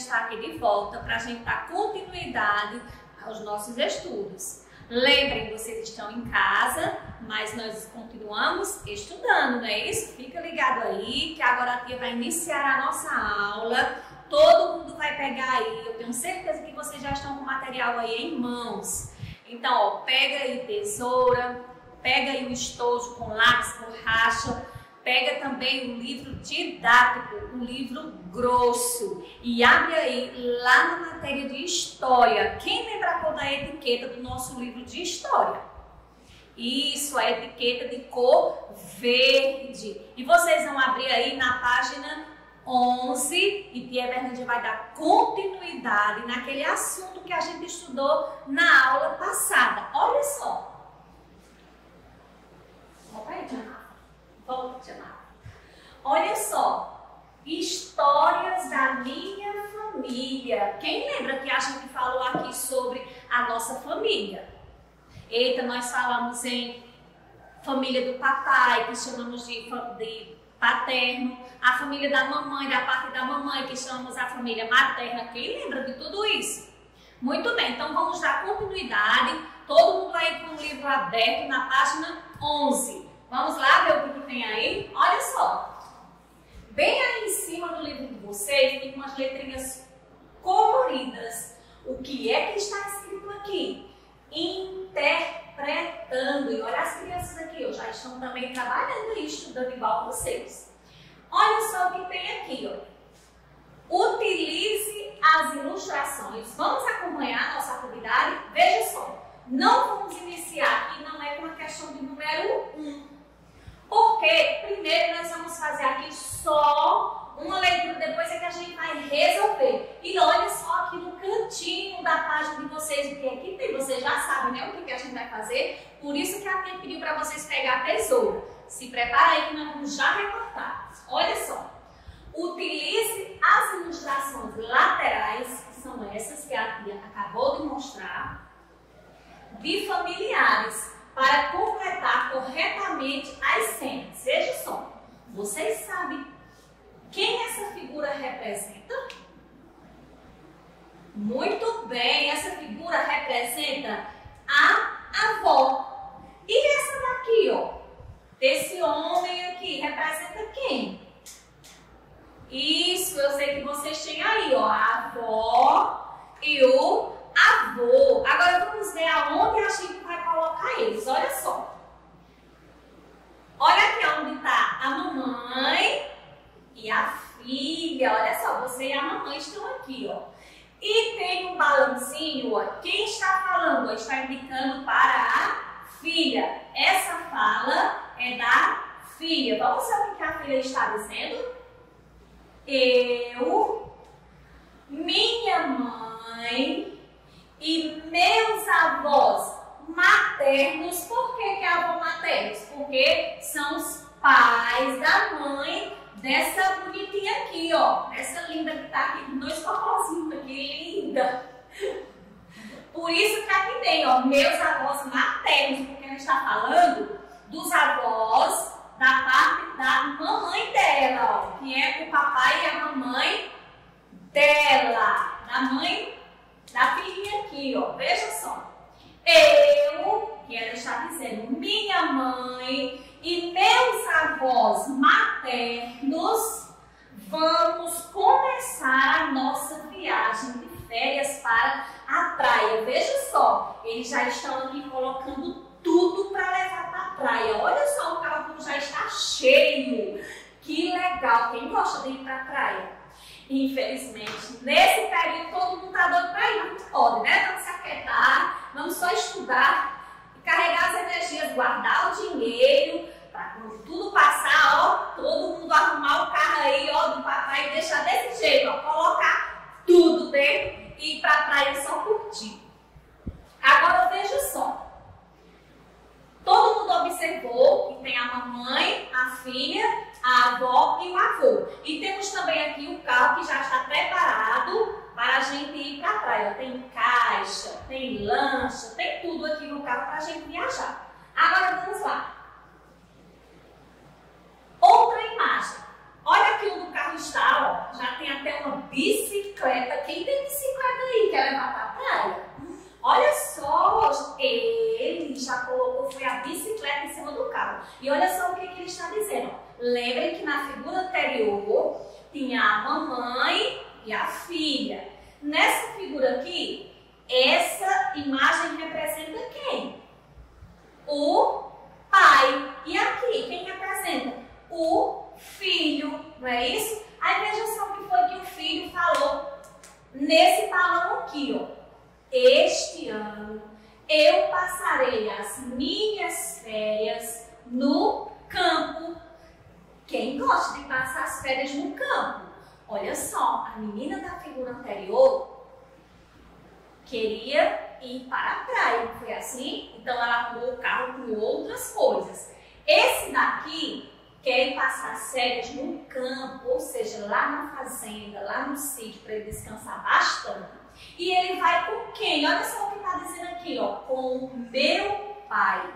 está aqui de volta para a gente dar continuidade aos nossos estudos. Lembrem, vocês estão em casa, mas nós continuamos estudando, não é isso? Fica ligado aí que agora a tia vai iniciar a nossa aula. Todo mundo vai pegar aí, eu tenho certeza que vocês já estão com o material aí em mãos. Então, ó, pega aí tesoura, pega aí o estojo com lápis, borracha, pega também um livro didático, um livro grosso e abre aí lá na matéria de história. Quem lembra a cor da etiqueta do nosso livro de história? Isso, a etiqueta de cor verde. E vocês vão abrir aí na página 11 e Tia Bernardia vai dar continuidade naquele assunto que a gente estudou na aula passada. Olha só. Volta aí, Tia Marta. Volta, Tia Marta. Olha só. Histórias da minha família. Quem lembra que a gente falou aqui sobre a nossa família? Eita, nós falamos em família do papai, que chamamos de paterno, a família da mamãe, da parte da mamãe, que chamamos a família materna. Quem lembra de tudo isso? Muito bem, então vamos dar continuidade. Todo mundo aí com o livro aberto na página 11. Vamos lá ver o que tem aí? Olha só. Bem aí em cima do livro de vocês tem umas letrinhas coloridas. O que é que está escrito aqui? Interpretando. E olha as crianças aqui, ó, já estão também trabalhando e estudando igual vocês. Olha só o que tem aqui, ó. Utilize as ilustrações. Vamos acompanhar a nossa atividade? Veja só. Não vamos iniciar aqui, não é com a questão de número 1. Porque primeiro nós vamos fazer aqui só uma leitura, depois é que a gente vai resolver. E olha só aqui no cantinho da página de vocês, o que aqui tem, vocês já sabem, né, o que a gente vai fazer. Por isso que a tia pediu para vocês pegar a tesoura. Se prepara aí que nós vamos já recortar. Olha só. Utilize as ilustrações laterais, que são essas que a tia acabou de mostrar, de familiares, para completar corretamente as cenas. Veja só, vocês sabem quem essa figura representa? Muito bem, essa figura representa a avó. E essa daqui, ó, desse homem aqui, representa quem? Isso, eu sei que vocês têm aí, ó, a avó e o avô. Agora vamos ver aonde a gente vai colocar eles. Olha só. Olha aqui onde está a mamãe e a filha. Olha só, você e a mamãe estão aqui, ó. E tem um balãozinho, ó. Quem está falando? Ó, está indicando para a filha. Essa fala é da filha. Vamos saber o que a filha está dizendo? Eu, minha mãe e meus avós maternos. Por que avô maternos? Porque são os pais da mãe dessa bonitinha aqui, ó. Essa linda que tá aqui, com dois popozinhos aqui, linda. Por isso que aqui tem, ó, meus avós maternos, porque a gente está falando dos avós da parte da mamãe dela, ó, que é o papai e a mamãe dela, da mãe da filhinha aqui, ó. Veja só. Eu, que ela está dizendo, minha mãe e meus avós maternos, vamos começar a nossa viagem de férias para a praia. Veja só, eles já estão aqui colocando tudo para levar para a praia. Olha só, o carro já está cheio. Que legal! Quem gosta de ir para a praia? Infelizmente, nesse período todo mundo está doido para ir, não pode, né? Vamos se aquietar, vamos só estudar, carregar as energias, guardar o dinheiro, para quando tudo passar, ó, todo mundo arrumar o carro aí, ó, do papai e deixar desse jeito, ó, colocar tudo dentro e ir para a praia só curtir. Agora veja só. Todo mundo observou que tem a mamãe, a filha, a avó e o avô. E temos também aqui o carro que já está preparado para a gente ir para a praia. Tem caixa, tem lancha, tem tudo aqui no carro para a gente viajar. Agora vamos lá. Outra imagem. Olha aqui onde o carro está, ó. Já tem até uma bicicleta. bicicleta. Quem tem bicicleta aí? Quer levar pra praia? Olha só, ele já colocou, foi a bicicleta em cima do carro. E olha só o que ele está dizendo. Lembrem que na figura anterior tinha a mamãe e a filha. Nessa figura aqui, essa imagem representa quem? O pai. E aqui, quem representa? O filho, não é isso? Aí veja só o que foi que o filho falou nesse balão aqui, ó. Este ano eu passarei as minhas férias no campo. Quem gosta de passar as férias no campo? Olha só, a menina da figura anterior queria ir para a praia, não foi assim? Então ela arrumou o carro com outras coisas. Esse daqui quer ir passar as férias no campo, ou seja, lá na fazenda, lá no sítio, para ele descansar bastante. E ele vai com quem? Olha só o que está dizendo aqui, ó, com o meu pai,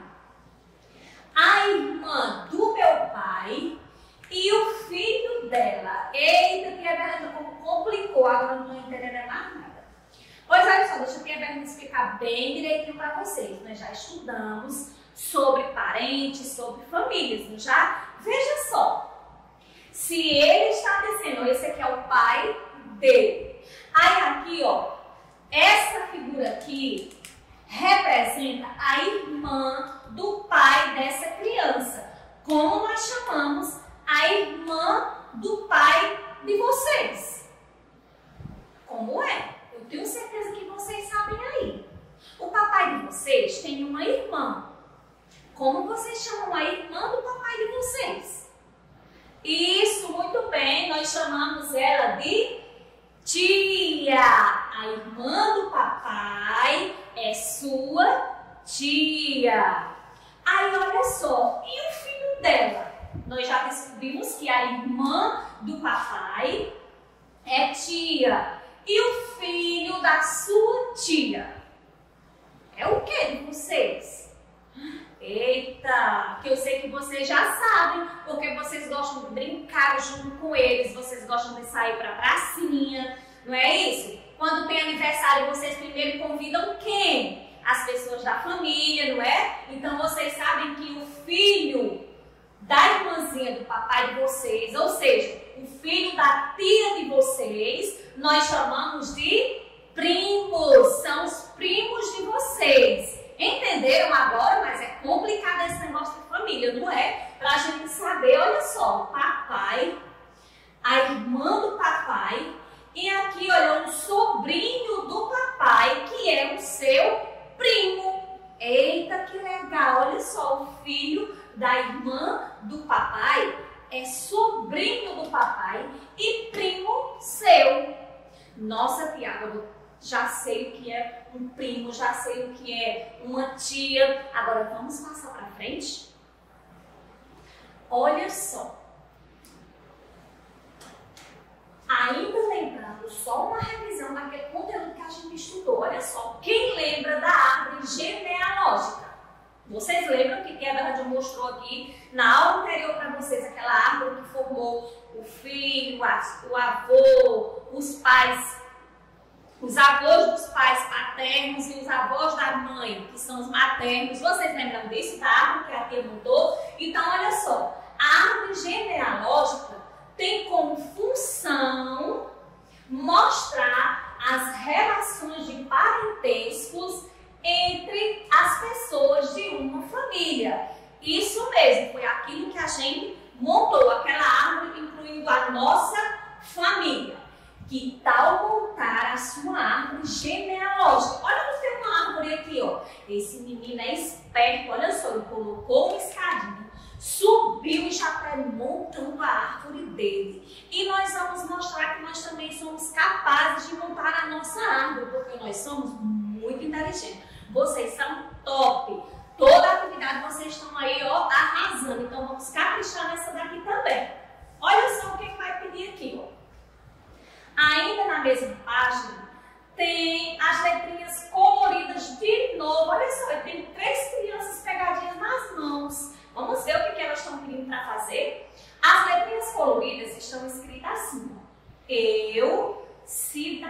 a irmã do meu pai e o filho dela. Eita, que a Berna complicou, agora não estou entendendo mais nada. Pois olha só, deixa a Berna explicar bem direitinho para vocês. Nós já estudamos sobre parentes, sobre famílias, não já? Veja só, se ele está dizendo, esse aqui é o pai dele. Aí aqui, ó, essa figura aqui representa a irmã do pai dessa criança. Como nós chamamos a irmã do pai de vocês? Como é? Eu tenho certeza que vocês sabem aí. O papai de vocês tem uma irmã. Como vocês chamam a irmã do papai de vocês? Isso, muito bem, nós chamamos ela de tia. A irmã do papai é sua tia. Aí olha só, e o filho dela? Nós já descobrimos que a irmã do papai é tia. E o filho da sua tia é o que de vocês? Eita, que eu sei que vocês já sabem, porque vocês gostam de brincar junto com eles, vocês gostam de sair pra pracinha, não é isso? Quando tem aniversário, vocês primeiro convidam quem? As pessoas da família, não é? Então vocês sabem que o filho da irmãzinha do papai de vocês, ou seja, o filho da tia de vocês, nós chamamos de primos, são os primos de vocês. Entenderam agora? Mas é complicado esse negócio de família, não é? Pra gente saber, olha só, o papai, a irmã do papai e aqui, olha, um sobrinho do papai que é o seu primo. Eita, que legal! Olha só, o filho da irmã do papai é sobrinho do papai e primo seu. Nossa, Tiago, já sei o que é um primo, já sei o que é uma tia. Agora vamos passar para frente? Olha só. Ainda lembrando, só uma revisão daquele conteúdo que a gente estudou. Olha só, quem lembra da árvore genealógica? Vocês lembram que a Bernardo mostrou aqui na aula anterior para vocês aquela árvore que formou o filho, o avô, os pais, os avós dos pais paternos e os avós da mãe, que são os maternos. Vocês lembram disso, da árvore que a tia montou? Então, olha só, a árvore genealógica tem como função mostrar as relações de parentescos entre as pessoas de uma família. Isso mesmo, foi aquilo que a gente montou, aquela árvore incluindo a nossa família. Que tal montar a sua árvore genealógica? Olha, você tem uma árvore aqui, ó. Esse menino é esperto, olha só, ele colocou uma escadinha, subiu e já está montando a árvore dele. E nós vamos mostrar que nós também somos capazes de montar a nossa árvore, porque nós somos muito inteligentes. Vocês são top. Toda a atividade vocês estão aí, ó, arrasando. Então vamos caprichar nessa daqui também. Olha só o que vai pedir aqui, ó. Ainda na mesma página, tem as letrinhas coloridas de novo. Olha só, eu tenho 3 crianças pegadinhas nas mãos. Vamos ver o que elas estão pedindo para fazer? As letrinhas coloridas estão escritas assim. Eu, se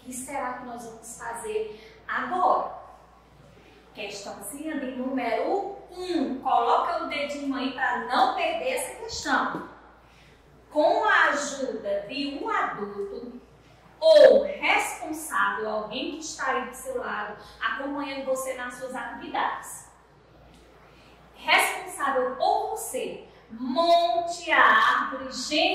que será que nós vamos fazer agora? Questãozinha de número 1. Coloca o dedinho aí para não perder essa questão. Com a ajuda de um adulto ou responsável, alguém que está aí do seu lado, acompanhando você nas suas atividades. Responsável por você, monte a árvore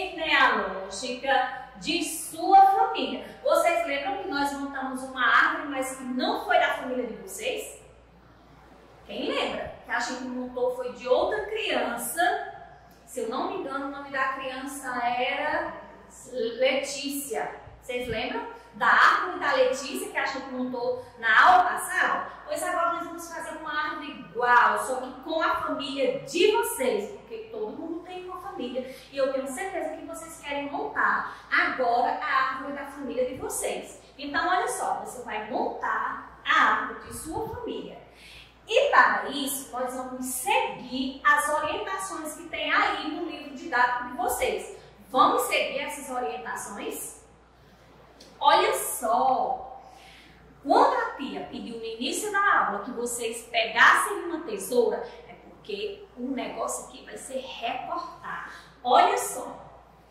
genealógica de sua família. Vocês lembram que nós montamos uma árvore, mas que não foi da família de vocês? Quem lembra? Que a gente montou foi de outra criança. Se eu não me engano, o nome da criança era Letícia. Vocês lembram? Da árvore da Letícia que a gente montou na aula passada? Pois agora nós vamos fazer uma árvore igual, só que com a família de vocês, porque todo mundo tem uma família e eu tenho certeza que vocês querem montar agora a árvore da família de vocês. Então, olha só, você vai montar a árvore de sua família. E para isso, nós vamos seguir as orientações que tem aí no livro didático de vocês. Vamos seguir essas orientações? Olha só, quando a tia pediu no início da aula que vocês pegassem uma tesoura, é porque o negócio aqui vai ser recortar. Olha só,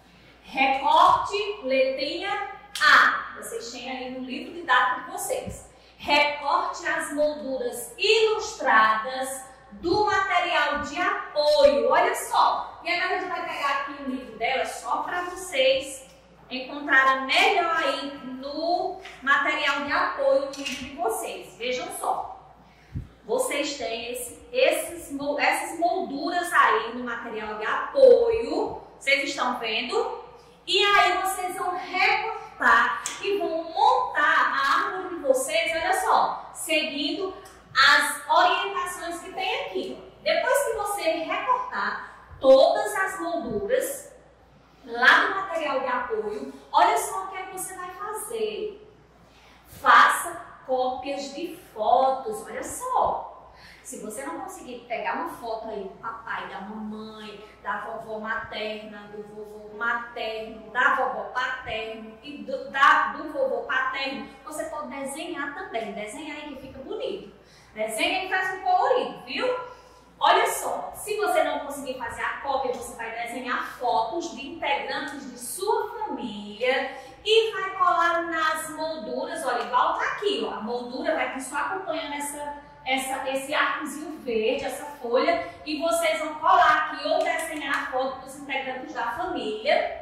recorte, letrinha A, vocês têm aí no livro didático de vocês. Recorte as molduras ilustradas do material de apoio. Olha só, e agora a gente vai pegar aqui o livro dela só para vocês encontrarem melhor aí no material de apoio do livro de vocês. Vejam só, vocês têm essas molduras aí no material de apoio, vocês estão vendo? E aí vocês vão recortar e vão montar a árvore de vocês, olha só, seguindo as orientações que tem aqui. Depois que você recortar todas as molduras lá do material de apoio, olha só o que é que você vai fazer. Faça cópias de fotos, olha só. Se você não conseguir pegar uma foto aí do papai, da mamãe, da vovó materna, do vovô materno, da vovó paterno e do vovô paterno, você pode desenhar também. Desenha aí que fica bonito. Desenha e faz um colorido, viu? Olha só, se você não conseguir fazer a cópia, você vai desenhar fotos de integrantes de sua família e vai colar nas molduras. Olha, igual tá aqui, ó. A moldura vai estar só acompanhando esse arcozinho verde, essa folha, e vocês vão colar aqui ou desenhar a foto dos integrantes da família.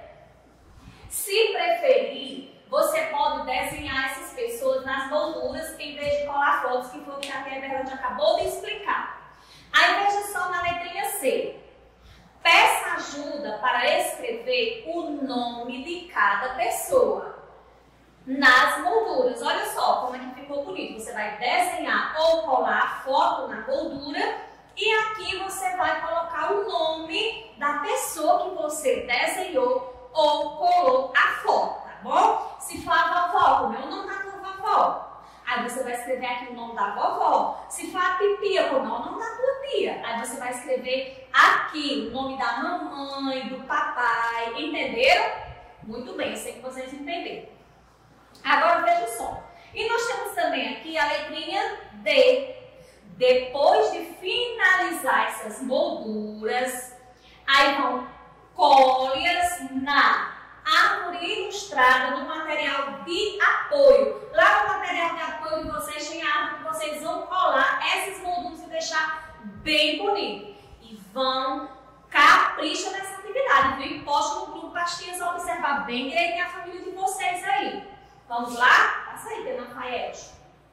Se preferir, você pode desenhar essas pessoas nas molduras em vez de colar fotos, que foi o que a Tia Bernarda acabou de explicar. Aí veja só na letrinha C. Peça ajuda para escrever o nome de cada pessoa nas molduras. Olha só como é que ficou bonito. Você vai desenhar ou colar a foto na moldura e aqui você vai colocar o nome da pessoa que você desenhou ou colou a foto, tá bom? Se for a vovó, como é o nome da tua vovó? Aí você vai escrever aqui o nome da vovó. Se for a titia, como é o nome da tua tia? Aí você vai escrever aqui o nome da mamãe, do papai. Entenderam? Muito bem, eu sei que vocês entenderam. Agora veja só. E nós temos também aqui a letrinha D. Depois de finalizar essas molduras, aí vão cole-as na árvore ilustrada no material de apoio. Lá no material de apoio de vocês tem a árvore que vocês vão colar essas molduras e deixar bem bonito. E vão caprichar nessa atividade, viu? E posta no grupo para as tias observar bem direitinho a família de vocês aí. Vamos lá? Passa aí, Dona Rafaete.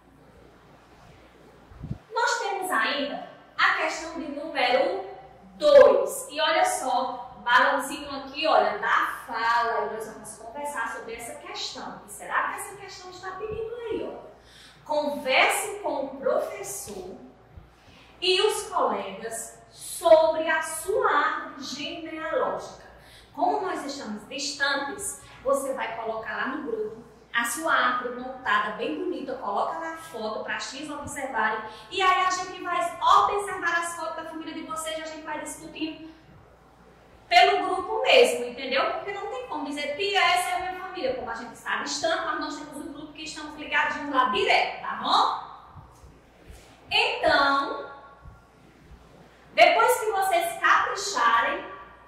Nós temos ainda a questão de número 2. E olha só, balãozinho aqui, olha, da fala, e nós vamos conversar sobre essa questão. E será que essa questão está pedindo aí, ó? Converse com o professor e os colegas sobre a sua árvore genealógica. Como nós estamos distantes, você vai colocar lá no grupo a sua árvore montada, bem bonita, coloca lá a foto para as tias observarem. E aí a gente vai observar as fotos da família de vocês e a gente vai discutindo pelo grupo mesmo, entendeu? Porque não tem como dizer, tia, essa é a minha família. Como a gente está distante, mas nós temos um grupo que estamos ligadinhos lá direto, tá bom? Então, depois que vocês capricharem,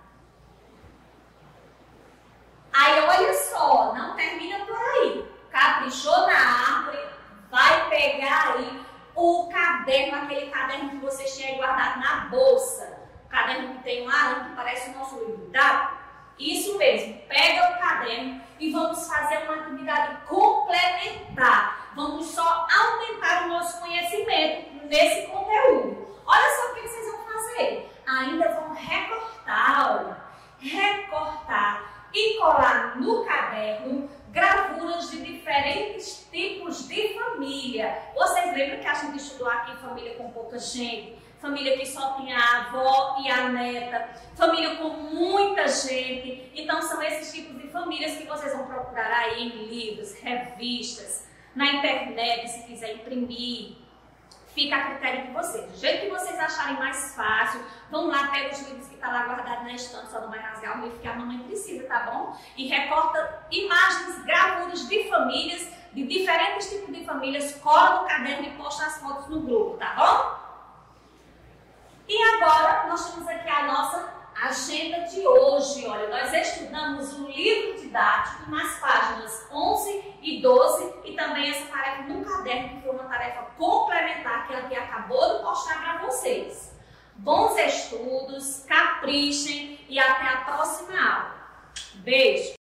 aí olha só, não termina por aí. Caprichou na árvore, vai pegar aí o caderno, aquele caderno que vocês tinham guardado na bolsa. O caderno que tem um arame que parece o nosso livro, tá? Isso mesmo, pega o caderno e vamos fazer uma atividade complementar. Vamos só aumentar o nosso conhecimento nesse conteúdo. Olha só o que vocês vão fazer. Ainda vão recortar, olha. Recortar e colar no caderno gravuras de diferentes tipos de família. Vocês lembram que a gente estudou aqui família com pouca gente? Família que só tinha a avó e a neta, família com muita gente. Então são esses tipos de famílias que vocês vão procurar aí em livros, revistas, na internet, se quiser imprimir. Fica a critério de vocês. Do jeito que vocês acharem mais fácil, vão lá, pega os livros que estão lá guardados na estante, só não vai rasgar o livro que a mamãe precisa, tá bom? E recorta imagens, gravuras de famílias, de diferentes tipos de famílias, cola no caderno e posta as fotos no grupo, tá bom? E agora nós temos aqui a nossa agenda de hoje. Olha, nós estudamos o livro didático nas páginas 11 e 12 e também essa tarefa no caderno, que foi uma tarefa complementar que ela aqui acabou de postar para vocês. Bons estudos, caprichem e até a próxima aula. Beijo!